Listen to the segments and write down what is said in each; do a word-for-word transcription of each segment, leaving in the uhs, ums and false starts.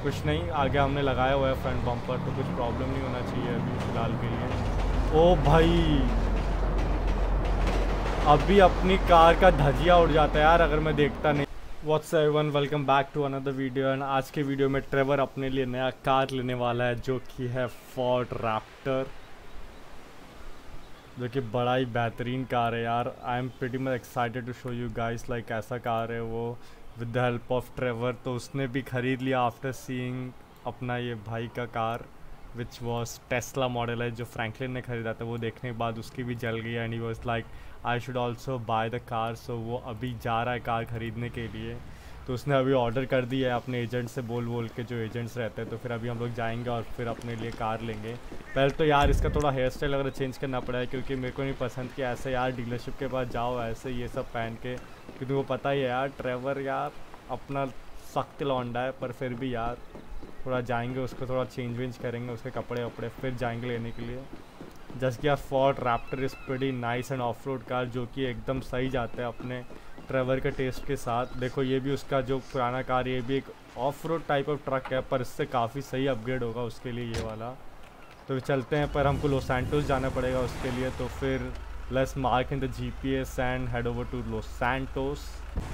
कुछ नहीं, आगे हमने लगाया हुआ है फ्रंट बम्पर, तो कुछ प्रॉब्लम नहीं होना चाहिए अभी फ़िलहाल के लिए। ओ भाई, अभी अपनी कार का धजिया उड़ जाता है यार अगर मैं देखता नहीं। What's everyone, welcome back to another video. And आज के वीडियो में ट्रेवर अपने लिए नया कार लेने वाला है जो कि है फोर्ड रैप्टर, जो कि बड़ा ही बेहतरीन कार है यार। I am pretty much excited to show you guys like ऐसा कार है वो with the help of Trevor. तो उसने भी ख़रीद लिया आफ्टर सीइंग अपना ये भाई का car which was Tesla model है जो फ्रैंकलिन ने ख़रीदा था। वो देखने के बाद उसकी भी जल गई and he was like I should also buy the car. So वो अभी जा रहा है कार ख़रीदने के लिए। तो उसने अभी ऑर्डर कर दिया है अपने एजेंट से बोल बोल के, जो एजेंट्स रहते हैं। तो फिर अभी हम लोग जाएंगे और फिर अपने लिए कार लेंगे। पहले तो यार इसका थोड़ा हेयर स्टाइल वगैरह चेंज करना पड़ा क्योंकि मेरे को नहीं पसंद कि ऐसे यार डीलरशिप के पास जाओ ऐसे ये सब पहन के, क्योंकि तुमको पता ही है यार ट्रेवर यार अपना सख्त लौंडा है। पर फिर भी यार थोड़ा जाएंगे, उसको थोड़ा चेंज वेंज करेंगे उसके कपड़े वपड़े, फिर जाएंगे लेने के लिए। जस्ट कि Ford Raptor is pretty nice and off road car जो कि एकदम सही जाता है अपने ट्रेवर के टेस्ट के साथ। देखो ये भी उसका जो पुराना कार, ये भी एक off road type of truck है पर इससे काफ़ी सही अपग्रेड होगा उसके लिए ये वाला। तो चलते हैं, पर हमको लॉस सैंटोस जाना पड़ेगा उसके लिए। तो फिर let's mark in the GPS and head over to Los Santos.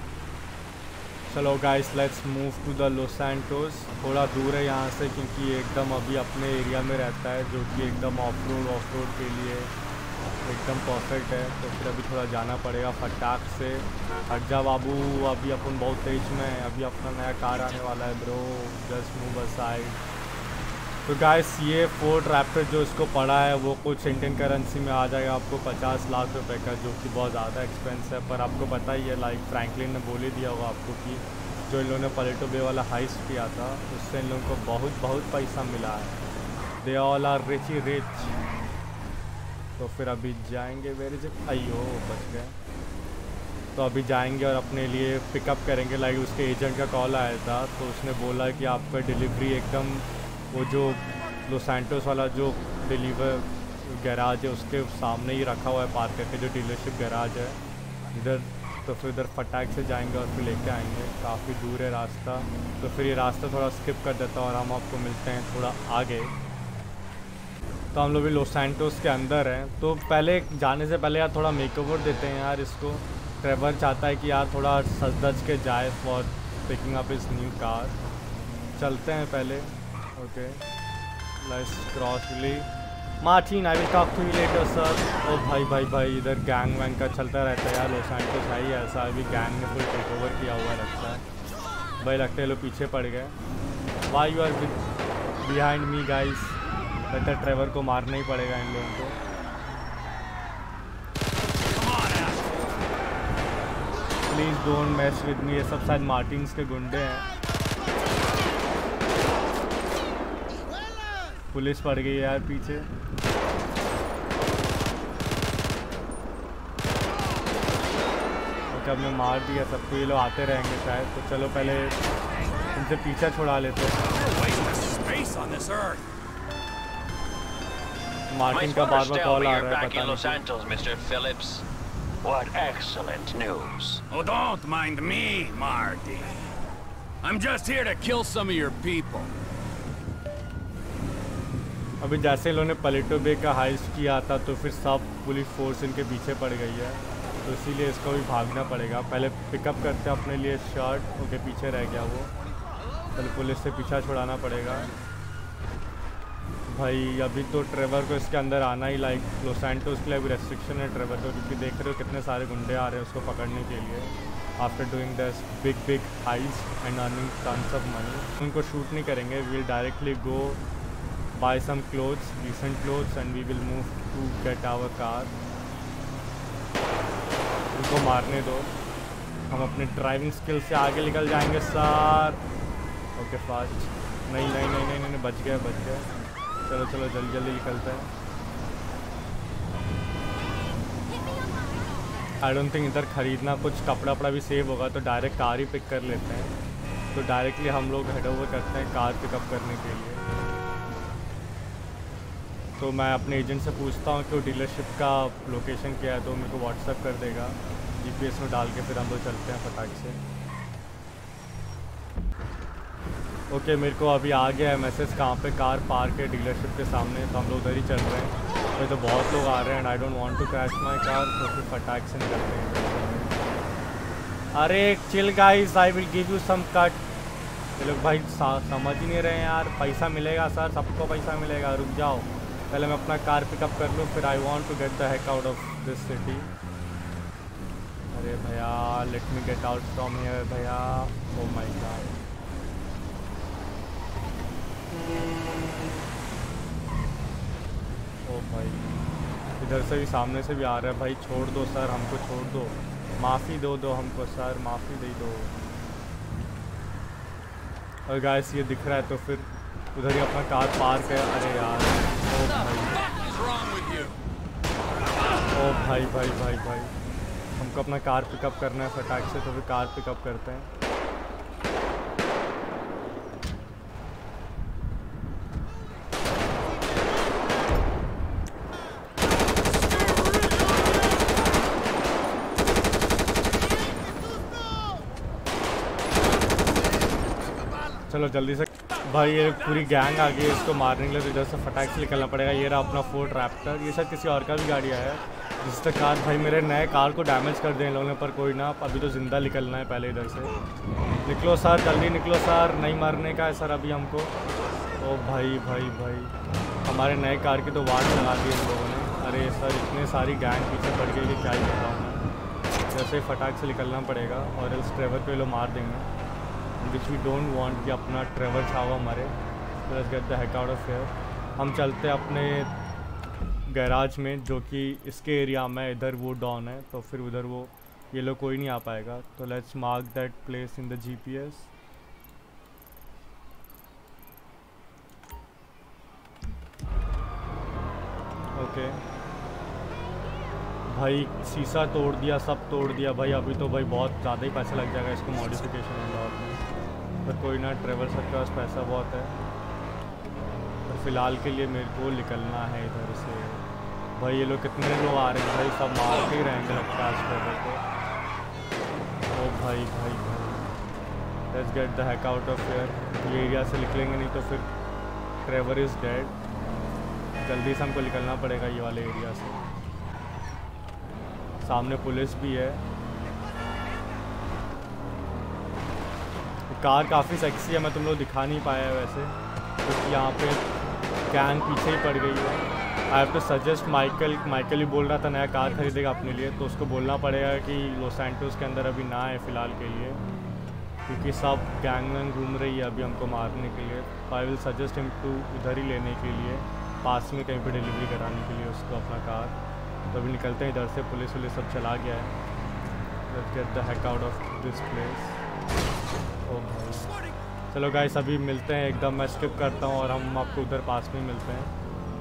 चलो guys let's move to the Los Santos. थोड़ा दूर है यहाँ से क्योंकि एकदम अभी अपने एरिया में रहता है जो कि एकदम ऑफ रोड ऑफ रोड के लिए एकदम परफेक्ट है। तो फिर अभी थोड़ा जाना पड़ेगा फटाक से। हट जा बाबू, अभी अपन बहुत तेज में है, अभी अपना नया कार आने वाला है ब्रो, जस्ट मूव असाइड। तो गाइस ये फोर्ड रैप्टर जो इसको पड़ा है वो कुछ इंडियन करेंसी में आ जाएगा आपको पचास लाख रुपए का, जो कि बहुत ज़्यादा एक्सपेंस है। पर आपको पता ही है लाइक फ्रैंकलिन ने बोल ही दिया होगा आपको कि जो इन लोगों ने पलेटो बे वाला हाइस्ट किया था उससे इन लोगों को बहुत बहुत पैसा मिला है। दे ऑल आर रिच ही रिच। तो फिर अभी जाएंगे, वेर इज इट, अयो बच गए। तो अभी जाएंगे और अपने लिए पिकअप करेंगे। लाइक उसके एजेंट का कॉल आया था तो उसने बोला कि आपका डिलीवरी एकदम वो जो लॉस सैंटोस वाला जो डिलीवर गैराज है उसके सामने ही रखा हुआ है पार्क करके, जो डीलरशिप गैराज है इधर। तो फिर उधर फटाक से जाएंगे और फिर लेके आएंगे। काफ़ी दूर है रास्ता, तो फिर ये रास्ता थोड़ा स्किप कर देता हूँ और हम आपको मिलते हैं थोड़ा आगे। तो हम लोग भी लॉस सैंटोस के अंदर हैं। तो पहले जाने से पहले यार थोड़ा मेकओवर देते हैं यार इसको। ट्रेवर चाहता है कि यार थोड़ा सज धज के जाए for picking up his new car. चलते हैं पहले। Okay let's cross Lee Martin, I will talk to you later sir. Oh भाई भाई भाई इधर गैंग वैंग का चलता रहता है यार, लॉस सैंटोस है ही ऐसा। अभी गैंग ने फुल टेक ओवर किया हुआ लगता है भाई, लगता है लोग पीछे पड़ गए। Why you are behind me guys, लगता है ट्रेवर को मारना ही पड़ेगा इन लोगों को। Please don't match with me, ये सब शायद मार्टिन्स के गुंडे हैं। पुलिस पड़ गई है यार पीछे। ओके अब मैं मार दिया सबको, ये लोग आते रहेंगे शायद। तो चलो पहले इनसे पीछा छुड़ा लेते हैं। मार्टिन का बार बार कॉल आ रहा है, पता नहीं। What excellent news. Oh, don't mind me, Marty. I'm just here to kill some of your people. अभी जैसे इन्होंने पलेटो बे का हाइस्ट किया था तो फिर सब पुलिस फोर्स इनके पीछे पड़ गई है, तो इसीलिए इसको भी भागना पड़ेगा। पहले पिकअप करते हैं अपने लिए शर्ट। ओके पीछे रह गया वो, पहले पुलिस से पीछा छुड़ाना पड़ेगा भाई। अभी तो ट्रेवर को इसके अंदर आना ही लाइक लॉस सैंटोस के लिए अभी रेस्ट्रिक्शन है ट्रेवर को, क्योंकि देख रहे हो कितने सारे गुंडे आ रहे हैं उसको पकड़ने के लिए after doing this big big heist and earning tons of money. उनको शूट नहीं करेंगे, we will directly go buy some clothes, decent clothes, and we will move to get our car. उनको मारने दो, हम अपने ड्राइविंग स्किल से आगे निकल जाएंगे सर। ओके फास्ट, नहीं नहीं नहीं नहीं नहीं बच गए बच गए। चलो चलो जल्दी जल्दी निकलते हैं। आई डोंट थिंक इधर ख़रीदना कुछ कपड़ा वपड़ा भी सेव होगा, तो डायरेक्ट कार ही पिक कर लेते हैं। तो डायरेक्टली हम लोग हेड ओवर करते हैं कार पिकअप करने के लिए। तो मैं अपने एजेंट से पूछता हूँ कि वो डीलरशिप का लोकेशन क्या है, तो मेरे को व्हाट्सएप कर देगा जीपीएस में डाल के, फिर हम लोग चलते हैं फटाक से। ओके मेरे को अभी आ गया है मैसेज कहाँ पे कार पार्क है डीलरशिप के सामने, तो हम लोग उधर ही चल रहे हैं। तो, तो बहुत लोग आ रहे हैं and I don't want to crash my car, तो फिर फटाक से निकलते हैं। अरे chill guys, I will give you some cut. ये लोग भाई समझ ही नहीं रहे हैं यार, पैसा मिलेगा सर, सबको पैसा मिलेगा, रुक जाओ पहले मैं अपना कार पिकअप कर लूँ, फिर I want to get the heck out of this city. अरे भैया let me get out from here भैया, ओ माय गॉड। ओ भाई इधर से भी सामने से भी आ रहा है भाई, छोड़ दो सर हमको, छोड़ दो, माफ़ी दो दो हमको सर, माफ़ी दे दो। और गाइस ये दिख रहा है तो फिर उधर ही अपना कार पार्क है। अरे यार ओ भाई ओ भाई भाई भाई भाई हमको अपना कार पिकअप करना है फटाक से, तो फिर कार पिकअप करते हैं। चलो जल्दी से भाई, ये पूरी गैंग आ गई है, इसको मारने के लिए तो इधर से फटाक से निकलना पड़ेगा। ये रहा अपना फोर्ड रैप्टर, ये शायद किसी और का भी गाड़ी आया है जिससे कार भाई मेरे नए कार को डैमेज कर दें लोगों ने, पर कोई ना, अभी तो ज़िंदा निकलना है पहले इधर से। निकलो सर जल्दी निकलो सर, नहीं मरने का है सर अभी हमको। ओ भाई भाई भाई हमारे नए कार की तो वाट लगा दी इन लोगों ने। अरे सर इतने सारी गैंग पीछे पड़ गई कि क्या ही बताऊँ मैं, जैसे फटाक से निकलना पड़ेगा और इस ड्राइवर को ये लोग मार देंगे, विच वी डोंट वांट कि अपना ट्रेवर छावा मरे। Let's get the heck out of here. हम चलते अपने गैराज में जो कि इसके एरिया में, इधर वो डाउन है तो फिर उधर वो ये लोग कोई नहीं आ पाएगा, तो let's mark that place in the GPS. Okay भाई शीशा तोड़ दिया, सब तोड़ दिया भाई, अभी तो भाई बहुत ज़्यादा ही पैसा लग जाएगा इसको मॉडिफिकेशन में, पर कोई ना, ट्रेवल सर के पास पैसा बहुत है। पर फिलहाल के लिए मेरे को निकलना है इधर से। भाई ये लोग कितने लोग आ रहे हैं भाई, सब मार के ही रहेंगे लगता है आज ट्रेवल को। ओ भाई भाई भाई let's get the heck out of here. ये एरिया से निकलेंगे नहीं तो फिर ट्रेवर इज़ डेड, जल्दी से हमको निकलना पड़ेगा ये वाले एरिया से। सामने पुलिस भी है। कार काफ़ी सेक्सी है, मैं तुम लोग दिखा नहीं पाया वैसे क्योंकि तो यहाँ पे गैंग पीछे ही पड़ गई है। I have to suggest Michael, Michael ही बोल रहा था नया कार खरीदेगा अपने लिए, तो उसको बोलना पड़ेगा कि लॉस सैंटोस के अंदर अभी ना है फ़िलहाल के लिए, क्योंकि सब गैंग वैंग घूम रही है अभी हमको मारने के लिए। I will suggest him to इधर ही लेने के लिए, पास में कहीं पे डिलीवरी कराने के लिए उसको अपना कार। तो अभी निकलते हैं इधर से, पुलिस वुलिस सब चला गया है। Let's get the heck out of this place. Oh भाई चलो गाइस अभी मिलते हैं एकदम, मैं स्किप करता हूँ और हम आपको उधर पास में मिलते हैं।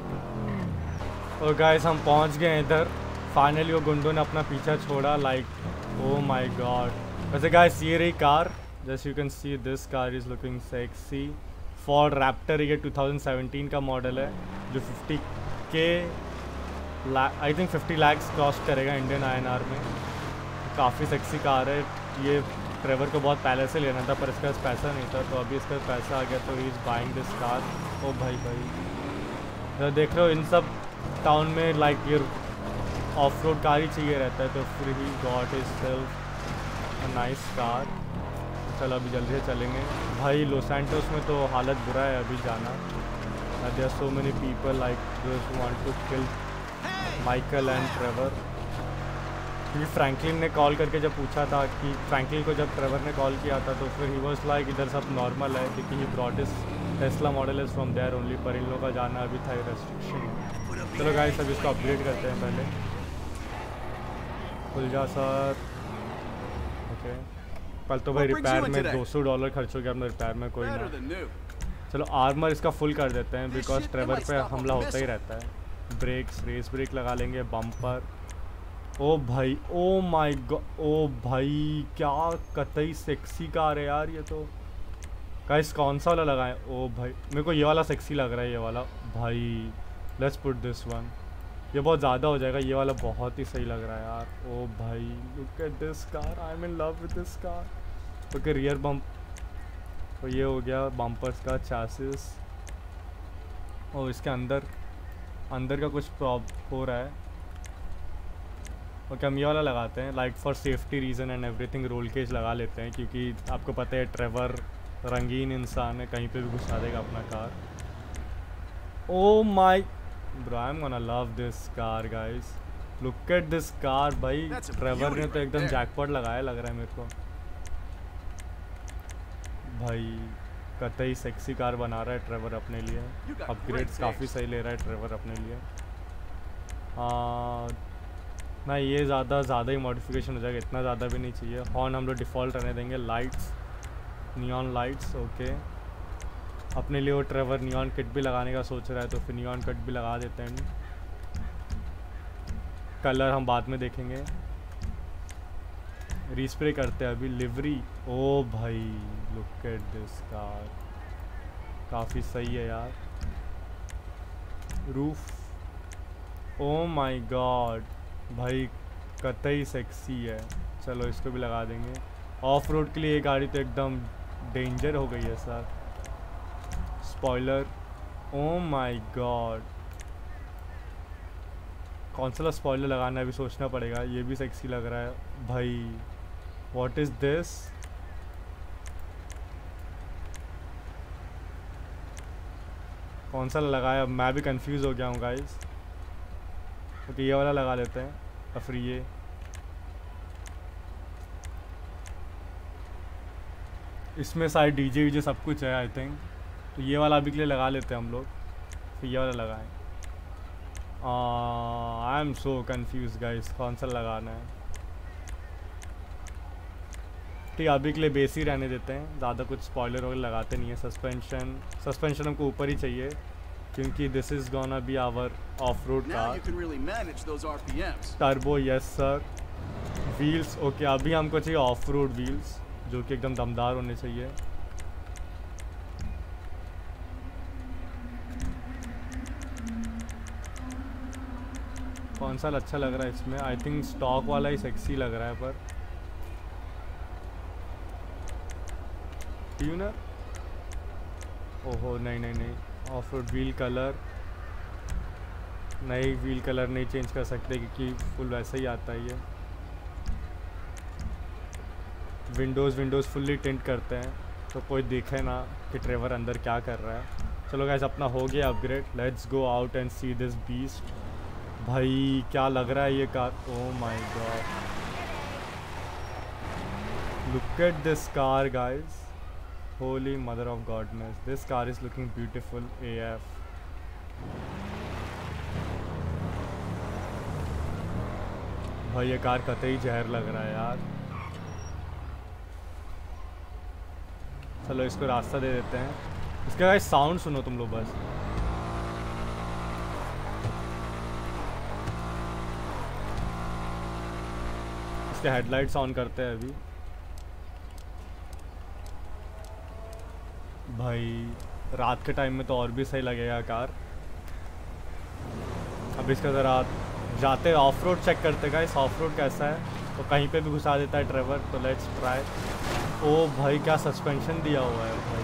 और गाइस हम पहुँच गए हैं इधर फाइनली, वो गुंडों ने अपना पीछा छोड़ा। Like oh my God. वैसे गाइस ये रही कार, जैसे you can see this car is looking sexy. Ford Raptor, ये टू थाउजेंड सेवेंटीन का मॉडल है जो फिफ्टी के I think fifty lakhs cost करेगा इंडियन आई एन आर में। काफ़ी सेक्सी कार है ये। ट्रेवर को बहुत पहले से लेना था पर इसका पैसा नहीं था, तो अभी इसका पैसा आ गया तो he is buying this car. Oh भाई भाई देख रहे हो इन सब टाउन में लाइक ये ऑफ रोड कार ही चाहिए रहता है, तो फिर he got his self a nice car. चलो अभी जल्दी से चलेंगे भाई। लॉस सैंटोस में तो हालत बुरा है अभी जाना। There are so many people like those who want to kill Michael and Trevor. क्योंकि फ्रैंकलिन ने कॉल करके जब पूछा था कि फ्रैंकलिन को जब ट्रेवर ने कॉल किया था तो फिर ही वाज लाइक इधर सब नॉर्मल है क्योंकि he brought his Tesla model is from there only, पर इन लोगों का जाना अभी था रेस्ट्रिक्शन। चलो गाइस अब इसको अपग्रेड करते हैं पहले। खुल जा सर। ओके कल तो भाई रिपेयर में दो सौ डॉलर खर्च हो गया अपने रिपेयर में, कोई ना। चलो आर्मर इसका फुल कर देते हैं बिकॉज ट्रेवर पे हमला होता ही रहता है। ब्रेक्स, रेस ब्रेक लगा लेंगे, बम्पर। ओ भाई ओ माय गॉड, ओ भाई क्या कतई सेक्सी कार है यार ये तो। गाइस कौन सा वाला लगाएं? ओ भाई मेरे को ये वाला सेक्सी लग रहा है, ये वाला भाई। Let's put this one. ये बहुत ज़्यादा हो जाएगा, ये वाला बहुत ही सही लग रहा है यार। ओ भाई look at this car, I am in love with this car. Okay rear bump तो ये हो गया बम्पर्स का चैसिस। और इसके अंदर अंदर का कुछ प्रॉब्लम हो रहा है। ओके हम ये वाला लगाते हैं, like for safety reason and everything roll cage लगा लेते हैं, क्योंकि आपको पता है ट्रेवर रंगीन इंसान है, कहीं पे भी घुसा देगा अपना car. Oh my bro, I am gonna love this car guys, look at this car भाई। ट्रेवर ने तो एकदम जैकपॉट लगाया लग रहा है मेरे को भाई। कतई सेक्सी कार बना रहा है ट्रेवर अपने लिए, अपग्रेड्स काफ़ी सही ले रहा है ट्रेवर अपने लिए। हाँ ना, ये ज़्यादा ज़्यादा ही मॉडिफिकेशन हो जाएगा, इतना ज़्यादा भी नहीं चाहिए। हॉर्न हम लोग डिफ़ॉल्ट रहने देंगे। Lights, neon lights, okay. अपने लिए वो ट्रेवर नियॉन किट भी लगाने का सोच रहा है, तो फिर नियॉन किट भी लगा देते हैं। कलर हम बाद में देखेंगे, रीस्प्रे करते हैं अभी। लिवरी, ओ भाई लुक एट दिस कार, काफ़ी सही है यार। रूफ, ओ माय गॉड भाई कतई सेक्सी है। चलो इसको भी लगा देंगे। ऑफ रोड के लिए ये गाड़ी तो एकदम डेंजर हो गई है sir. Spoiler, oh my God, कौन सा स्पॉइलर लगाना है अभी सोचना पड़ेगा। ये भी सेक्सी लग रहा है भाई। What is this? कौन सा लगाया, मैं भी कंफ्यूज हो गया हूँ गाइस। ओके ये वाला लगा लेते हैं, या फिर ये। इसमें सारे डीजे वीजे सब कुछ है आई थिंक, तो ये वाला अभी के लिए लगा लेते हैं हम लोग, फिर ये वाला लगाएं। I am so confuse guys, कौन सा लगाना है। ठीक है अभी के लिए बेस ही रहने देते हैं, ज़्यादा कुछ स्पॉइलर वगैरह लगाते नहीं है। सस्पेंशन सस्पेंशन हमको ऊपर ही चाहिए, क्योंकि this is gonna be our off road car. Turbo, yes sir. Wheels, okay अभी हमको चाहिए ऑफ रोड व्हील्स, जो कि एकदम दमदार होने चाहिए। कौन सा अच्छा लग रहा है इसमें? आई थिंक स्टॉक वाला ही सेक्सी लग रहा है, पर ट्यूनर, ओहो नहीं नहीं नहीं, ऑफ रोड व्हील कलर नहीं, व्हील कलर नहीं चेंज कर सकते क्योंकि फुल वैसा ही आता है ये। विंडोज़ विंडोज़ फुल्ली टिंट करते हैं, तो कोई देखे ना कि ट्रेवर अंदर क्या कर रहा है। चलो गाइस अपना हो गया upgrade, let's go out and see this beast. भाई क्या लग रहा है ये car, oh my God, look at this car guys, holy mother of goodness, this car is looking beautiful A F. भाई ये कार कतई जहर लग रहा है यार। चलो इसको रास्ता दे देते हैं। इसका गाइस साउंड सुनो तुम लोग बस, इसके हेडलाइट्स ऑन करते हैं अभी। भाई रात के टाइम में तो और भी सही लगेगा कार। अब इसका ज़रा जाते ऑफ रोड चेक करते गाइस, ऑफ रोड कैसा है, तो कहीं पे भी घुसा देता है ट्रेवर, तो लेट्स ट्राई। ओ भाई क्या सस्पेंशन दिया हुआ है भाई,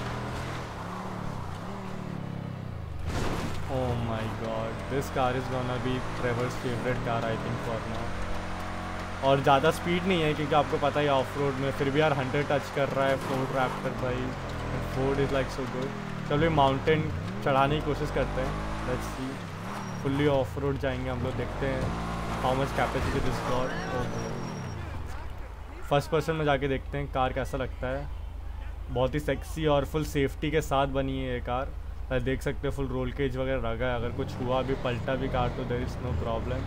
oh my God, this car is gonna be Trevor's favourite car I think for now. और ज़्यादा स्पीड नहीं है क्योंकि आपको पता है ऑफ रोड में, फिर भी यार हंड्रेड टच कर रहा है फोर्ड रैप्टर भाई, Ford is like so good. चलो माउंटेन चढ़ाने की कोशिश करते हैं, let's see. Fully off road जाएंगे हम लोग, देखते हैं how much capacity this got. First person में जाके देखते हैं कार कैसा लगता है। बहुत ही सेक्सी और फुल सेफ्टी के साथ बनी है ये कार, देख सकते हैं फुल रोल केज वगैरह लगा है, अगर कुछ हुआ भी पलटा भी कार तो देयर इज़ नो प्रॉब्लम।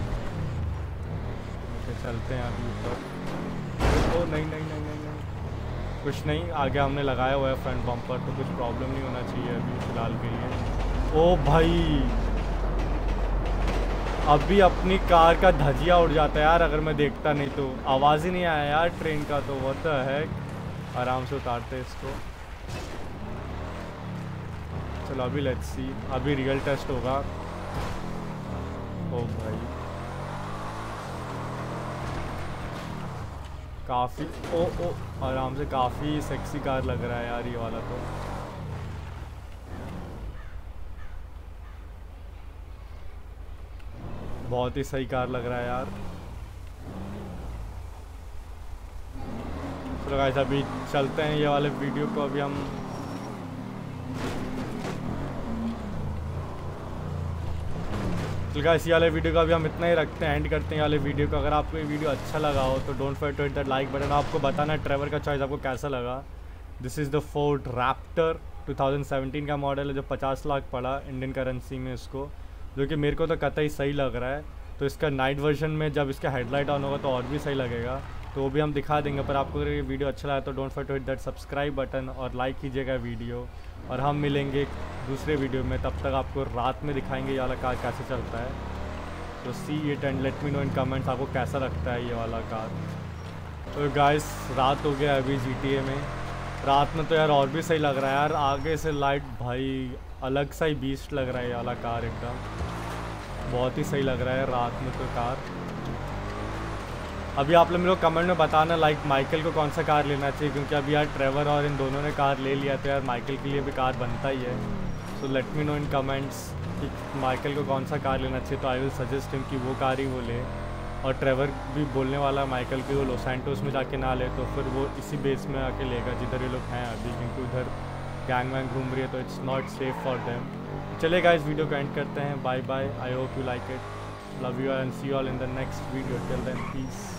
चलते हैं अभी ऊपर। ओ नहीं नहीं नहीं नहीं नहीं कुछ नहीं, आगे हमने लगाया हुआ है फ्रंट बम्पर, तो कुछ प्रॉब्लम नहीं होना चाहिए अभी फ़िलहाल के लिए। ओ भाई अभी अपनी कार का धजिया उड़ जाता है यार अगर मैं देखता नहीं तो, आवाज़ ही नहीं आया यार ट्रेन का, तो व्हाट द हेक। आराम से उतारते हैं इसको। चलो अभी लेट्स सी, अभी रियल टेस्ट होगा। ओ भाई काफ़ी ओ ओ आराम से, काफ़ी सेक्सी कार लग रहा है यार ये वाला तो। बहुत ही सही कार लग रहा है यार। तो गाइस अभी चलते हैं ये वाले वीडियो को, अभी हम तो गाइस ये वाले वीडियो का अभी हम इतना ही रखते हैं, एंड करते हैं ये वाले वीडियो को। अगर आपको ये वीडियो अच्छा लगा हो तो don't forget to hit that like button. आपको बताना है ट्रेवर का चॉइस आपको कैसा लगा। This is the Ford Raptor two thousand seventeen का मॉडल है जो पचास लाख पड़ा इंडियन करेंसी में इसको, जो कि मेरे को तो कतई सही लग रहा है। तो इसका नाइट वर्जन में जब इसका हेडलाइट ऑन होगा तो और भी सही लगेगा, तो वो भी हम दिखा देंगे। पर आपको अगर ये वीडियो अच्छा लगा तो don't forget to hit that subscribe button और लाइक कीजिएगा वीडियो। और हम मिलेंगे दूसरे वीडियो में, तब तक आपको रात में दिखाएंगे ये वाला कार कैसे चलता है। तो see it and let me know in comments आपको कैसा लगता है ये वाला कार। तो गाइस रात हो गया अभी जीटीए में, रात में तो यार और भी सही लग रहा है यार। आगे से लाइट भाई अलग सा ही बीस्ट लग रहा है ये वाला कार, एकदम बहुत ही सही लग रहा है रात में तो कार। अभी आप लोग मेरे को कमेंट में बताना लाइक माइकल को कौन सा कार लेना चाहिए, क्योंकि अभी यार ट्रेवर और इन दोनों ने कार ले लिया तो यार माइकल के लिए भी कार बनता ही है। So let me know in comments कि माइकल को कौन सा कार लेना चाहिए, तो आई विल सजेस्ट हिम कि वो कार ही वो ले। और ट्रेवर भी बोलने वाला माइकल कि वो लॉस सैंटोस में जाके ना ले, तो फिर वो इसी बेस में आके लेगा जिधर ये लोग हैं अभी, क्योंकि उधर गैंग वैंग घूम रही है तो it's not safe for them. चलिए गाइस वीडियो को एंड करते हैं, bye bye, I hope you like it, love you and see you all in the next video, till then piece.